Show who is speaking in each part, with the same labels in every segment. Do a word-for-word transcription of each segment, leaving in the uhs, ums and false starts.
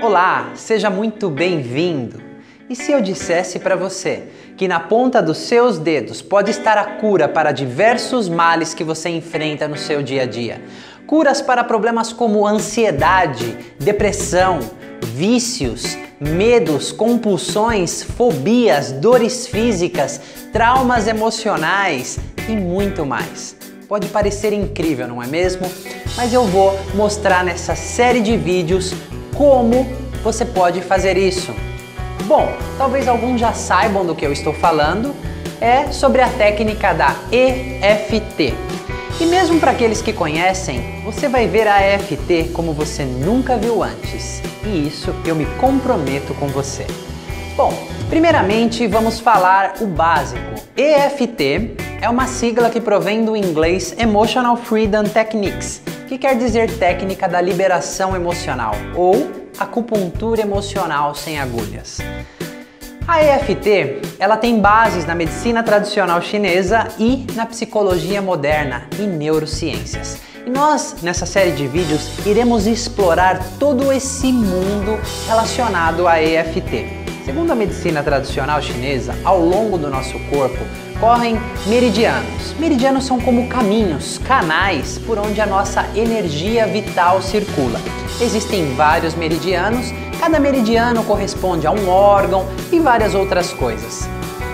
Speaker 1: Olá, seja muito bem-vindo! E se eu dissesse para você que na ponta dos seus dedos pode estar a cura para diversos males que você enfrenta no seu dia a dia? Curas para problemas como ansiedade, depressão, vícios, medos, compulsões, fobias, dores físicas, traumas emocionais e muito mais. Pode parecer incrível, não é mesmo? Mas eu vou mostrar nessa série de vídeos como você pode fazer isso. Bom, talvez alguns já saibam do que eu estou falando, é sobre a técnica da E F T. E mesmo para aqueles que conhecem, você vai ver a E F T como você nunca viu antes. E isso eu me comprometo com você. Bom, primeiramente vamos falar o básico. E F T é uma sigla que provém do inglês Emotional Freedom Techniques, que quer dizer técnica da liberação emocional ou acupuntura emocional sem agulhas. A E F T, ela tem bases na medicina tradicional chinesa e na psicologia moderna e neurociências. E nós, nessa série de vídeos, iremos explorar todo esse mundo relacionado à E F T. Segundo a medicina tradicional chinesa, ao longo do nosso corpo correm meridianos. Meridianos são como caminhos, canais por onde a nossa energia vital circula. Existem vários meridianos, cada meridiano corresponde a um órgão e várias outras coisas.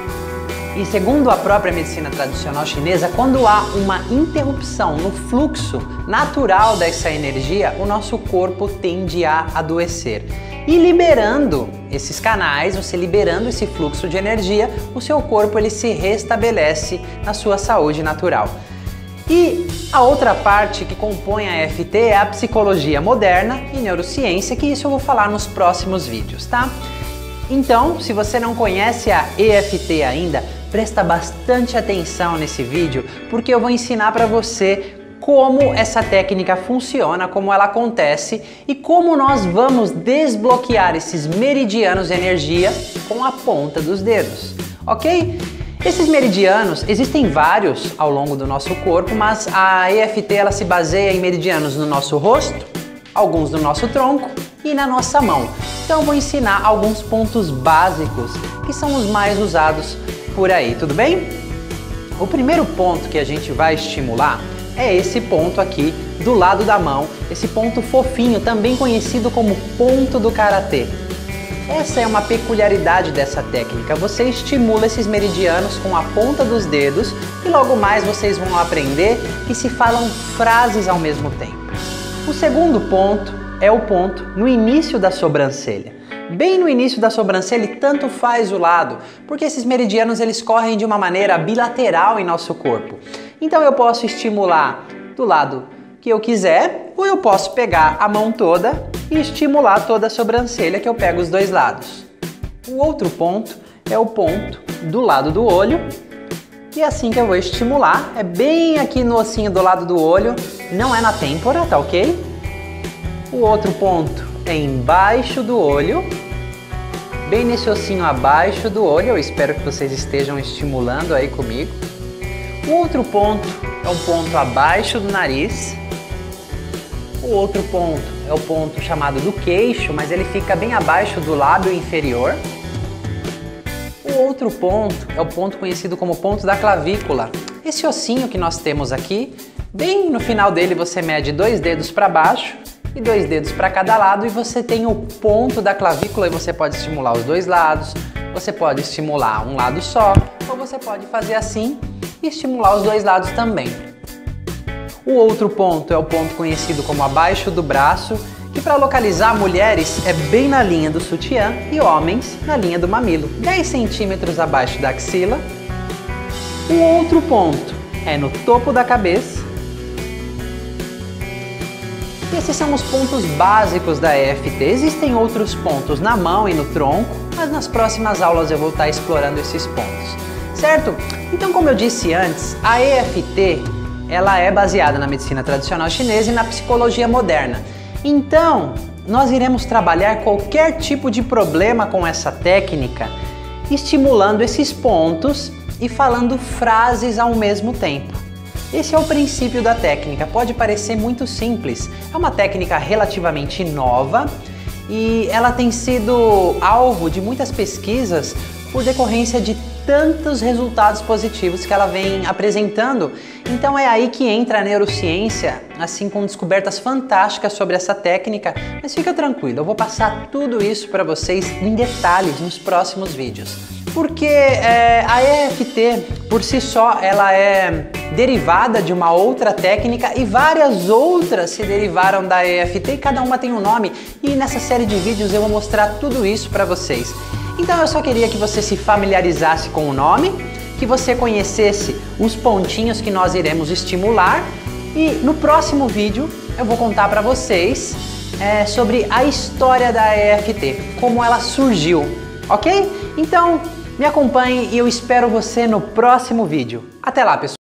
Speaker 1: E segundo a própria medicina tradicional chinesa, quando há uma interrupção no fluxo natural dessa energia, o nosso corpo tende a adoecer. E liberando esses canais, você liberando esse fluxo de energia, o seu corpo ele se restabelece na sua saúde natural. E a outra parte que compõe a E F T é a psicologia moderna e neurociência, que isso eu vou falar nos próximos vídeos, tá? Então, se você não conhece a E F T ainda, presta bastante atenção nesse vídeo, porque eu vou ensinar para você como essa técnica funciona, como ela acontece e como nós vamos desbloquear esses meridianos de energia com a ponta dos dedos, ok? Esses meridianos, existem vários ao longo do nosso corpo, mas a E F T ela se baseia em meridianos no nosso rosto, alguns no nosso tronco e na nossa mão. Então eu vou ensinar alguns pontos básicos que são os mais usados por aí, tudo bem? O primeiro ponto que a gente vai estimular é esse ponto aqui do lado da mão, esse ponto fofinho, também conhecido como ponto do karatê. Essa é uma peculiaridade dessa técnica, você estimula esses meridianos com a ponta dos dedos e logo mais vocês vão aprender que se falam frases ao mesmo tempo. O segundo ponto é o ponto no início da sobrancelha. Bem no início da sobrancelha, e tanto faz o lado, porque esses meridianos eles correm de uma maneira bilateral em nosso corpo. Então eu posso estimular do lado que eu quiser, ou eu posso pegar a mão toda e estimular toda a sobrancelha, que eu pego os dois lados. O outro ponto é o ponto do lado do olho, e é assim que eu vou estimular, é bem aqui no ossinho do lado do olho, não é na têmpora, tá ok? O outro ponto é embaixo do olho, bem nesse ossinho abaixo do olho, eu espero que vocês estejam estimulando aí comigo. O outro ponto é um ponto abaixo do nariz. O outro ponto é o ponto chamado do queixo, mas ele fica bem abaixo do lábio inferior. O outro ponto é o ponto conhecido como ponto da clavícula. Esse ossinho que nós temos aqui, bem no final dele você mede dois dedos para baixo e dois dedos para cada lado e você tem o ponto da clavícula e você pode estimular os dois lados, você pode estimular um lado só, ou você pode fazer assim e estimular os dois lados também. O outro ponto é o ponto conhecido como abaixo do braço, que para localizar mulheres é bem na linha do sutiã e homens na linha do mamilo, dez centímetros abaixo da axila. O outro ponto é no topo da cabeça. E esses são os pontos básicos da E F T. Existem outros pontos na mão e no tronco, mas nas próximas aulas eu vou estar explorando esses pontos. Certo? Então, como eu disse antes, a E F T ela é baseada na medicina tradicional chinesa e na psicologia moderna. Então, nós iremos trabalhar qualquer tipo de problema com essa técnica, estimulando esses pontos e falando frases ao mesmo tempo. Esse é o princípio da técnica, pode parecer muito simples, é uma técnica relativamente nova e ela tem sido alvo de muitas pesquisas por decorrência de tantos resultados positivos que ela vem apresentando. Então é aí que entra a neurociência, assim, com descobertas fantásticas sobre essa técnica. Mas fica tranquilo, eu vou passar tudo isso para vocês em detalhes nos próximos vídeos. Porque é, a E F T, por si só, ela é derivada de uma outra técnica e várias outras se derivaram da E F T e cada uma tem um nome. E nessa série de vídeos eu vou mostrar tudo isso para vocês. Então eu só queria que você se familiarizasse com o nome, que você conhecesse os pontinhos que nós iremos estimular e no próximo vídeo eu vou contar para vocês é, sobre a história da E F T, como ela surgiu, ok? Então me acompanhe e eu espero você no próximo vídeo. Até lá, pessoal!